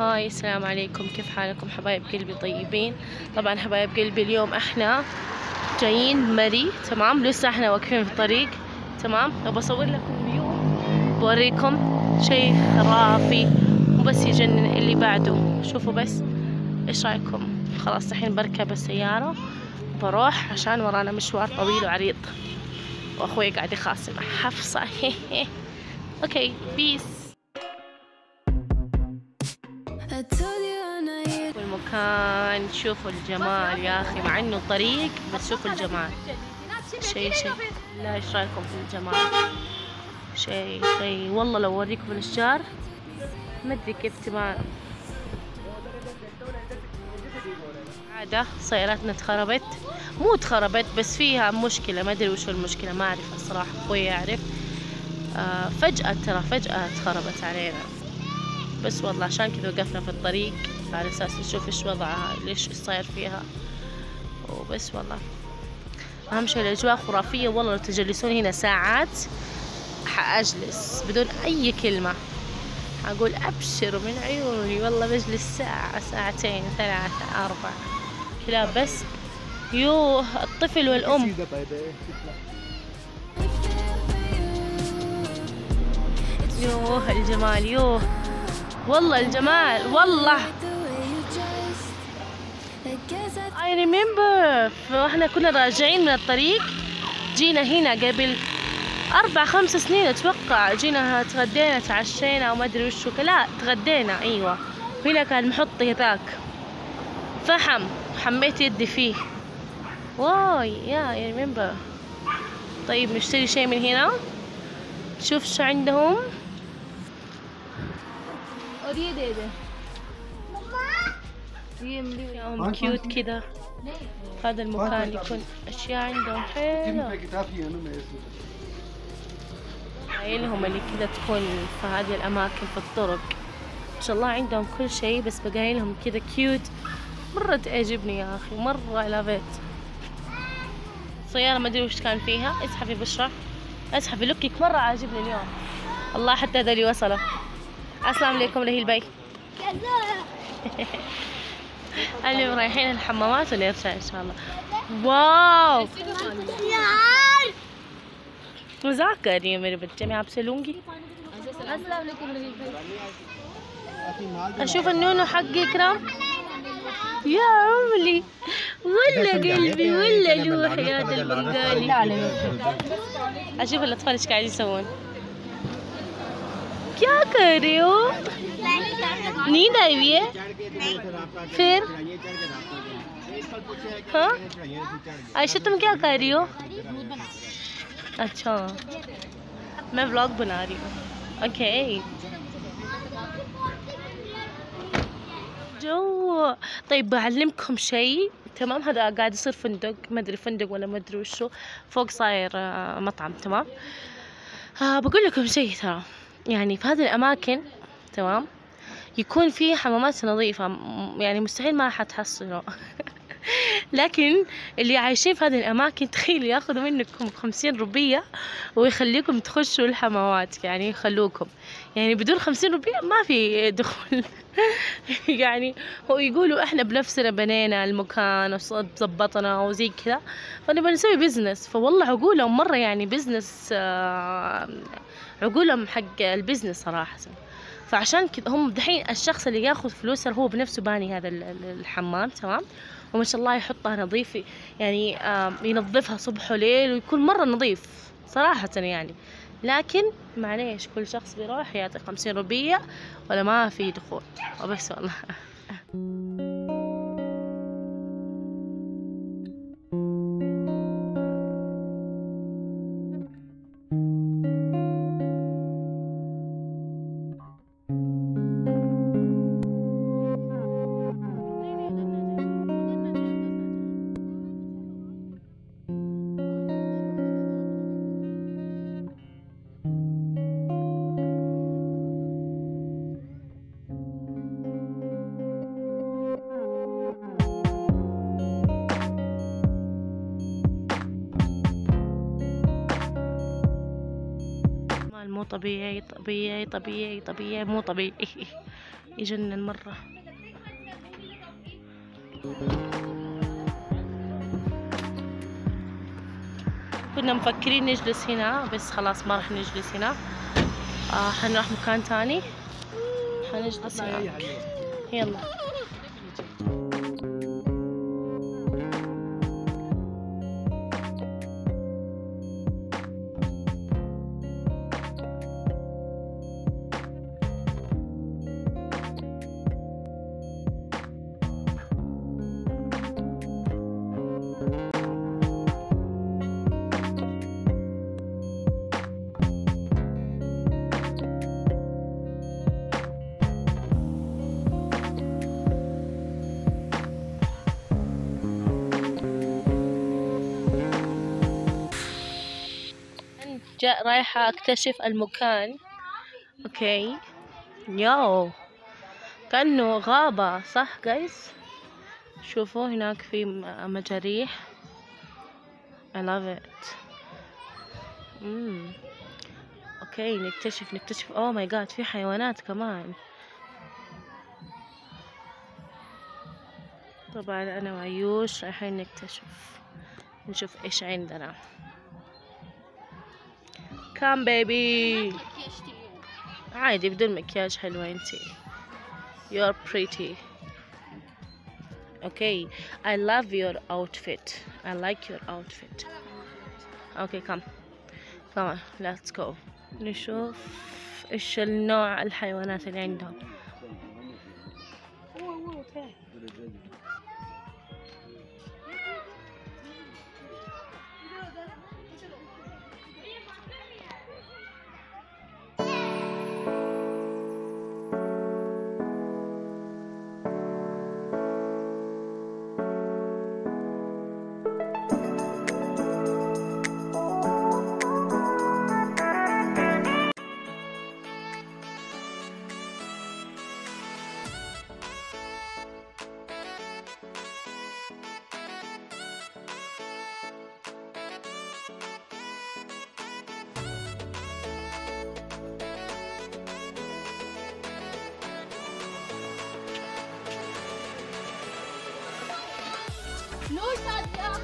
هاي السلام عليكم، كيف حالكم حبايب قلبي طيبين؟ طبعا حبايب قلبي اليوم احنا جايين مري، تمام؟ لسه احنا واقفين في الطريق، تمام؟ ابى اصور لكم اليوم، بوريكم شيء خرافي وبس يجنن. اللي بعده شوفوا بس، ايش رايكم؟ خلاص الحين بركب السيارة بروح عشان ورانا مشوار طويل وعريض، واخوي قاعد يخاصم مع حفصة. اوكي بيس. والمكان شوفوا الجمال يا اخي، مع انه طريق بس شوفوا الجمال، شيء لا ايش رايكم في الجمال؟ شيء والله. لو اوريكم الاشجار ما ادري كيف تبان. عادة سياراتنا تخربت، مو تخربت بس فيها مشكلة، ما ادري وش المشكلة، ما اعرف الصراحة، اخوي يعرف. فجأة ترى فجأة تخربت علينا، بس والله عشان كذا وقفنا في الطريق على اساس نشوف ايش وضعها، ليش صاير فيها، وبس. والله اهم شيء الاجواء خرافيه والله. لو تجلسون هنا ساعات حاجلس بدون اي كلمه، اقول ابشروا من عيوني والله بجلس ساعه ساعتين ثلاثه اربع كلاب بس. يوه الطفل والام، يوه الجمال، يوه والله الجمال والله. I remember فاحنا كنا راجعين من الطريق، جينا هنا قبل 4-5 سنين اتوقع، جينا تغدينا تعشينا او ما ادري وشو، لا تغدينا ايوه. هنا كان محطي ذاك فحم، حميت يدي فيه. واي يا I remember. طيب نشتري شيء من هنا، شوف شو عندهم. يوم كيوت كذا، هذا المكان يكون اشياء عندهم حلوه، عيلهم اللي كذا تكون في هذه الاماكن في الطرق، ما شاء الله عندهم كل شيء، بس بقايلهم كذا كيوت مره تعجبني يا اخي، مره لافيت. السياره ما ادري وش كان فيها، اسحبي بشرى اسحبي، لوكيك مره عاجبني اليوم الله، حتى هذا اللي وصله. السلام عليكم لهي البي. اليوم رايحين الحمامات ونرجع ان شاء الله. واو مذاكر يا मेरे बच्चे, मैं आपसे लूंगी. اشوف النونو حق اكرام يا عملي ولا قلبي ولا لوحي هذا البنغالي. اشوف الاطفال ايش قاعدين يسوون. क्या कर रहे हो? नींद आई हुई है फिर? हाँ आयशा तुम क्या कर रही हो? अच्छा मैं व्लॉग बना रही हूँ. ओके जो طيب بعلمكم شيء، تمام؟ هذا قاعد يصير فندق، ما ادري فندق ولا ما ادري وشو، فوق صاير مطعم، تمام؟ بقول لكم شيء، ترى يعني في هذه الاماكن تمام يكون في حمامات نظيفة، يعني مستحيل ما حتحصلوا. لكن اللي عايشين في هذه الأماكن تخيلوا ياخذوا منكم 50 روبية ويخليكم تخشوا الحمامات، يعني يخلوكم يعني بدون 50 روبية ما في دخول. يعني هو يقولوا احنا بنفسنا بنينا المكان وظبطنا وزي كذا، فنبغى نسوي بزنس. فوالله عقولهم مرة يعني بزنس، عقولهم حق البزنس صراحة. فعشان كذا هم دحين الشخص اللي ياخذ فلوسه هو بنفسه باني هذا الحمام، تمام؟ وما شاء الله يحطها نظيف، يعني ينظفها صبح وليل ويكون مرة نظيف صراحة يعني. لكن معليش كل شخص بيروح يعطي 50 روبية ولا ما في دخول وبس والله. مو طبيعي طبيعي طبيعي طبيعي مو طبيعي. يجنن مرة. كنا مفكرين نجلس هنا بس خلاص ما راح نجلس هنا. حنروح مكان تاني، حنجلس هناك. يلا. رايحة اكتشف المكان. اوكي. ياو كأنه غابة صح جايز؟ شوفوا هناك في مجاريح. I love it. اوكي نكتشف اوه ماي جاد في حيوانات كمان. طبعا انا وعيوش رايحين نكتشف نشوف ايش عندنا. كام بيبي. عادي بدون مكياج حلوة انتي. You're pretty. Okay. I love your outfit. I like your outfit. Okay come. Come on. Let's go. نشوف ايش النوع الحيوانات اللي عندهم. نور صادقة.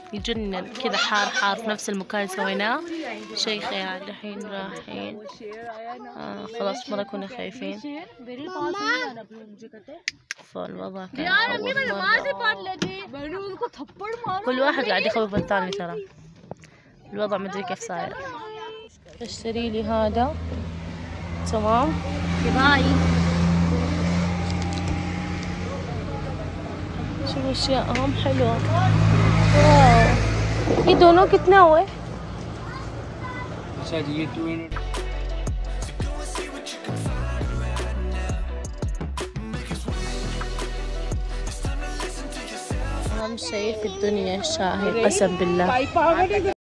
يجنن كذا، حار حار في نفس المكان سويناه، شي خيال. الحين رايحين خلاص مرة كنا خايفين، فالوضع كان كل واحد قاعد يخوف الثاني ترى، الوضع مدري كيف صاير. اشتري لي هذا تمام. باي. شوف اشياءهم حلوة. واو ये दोनों कितना हुए? अच्छा ये 200. أهم شيء في الدنيا الشاهي قسم بالله.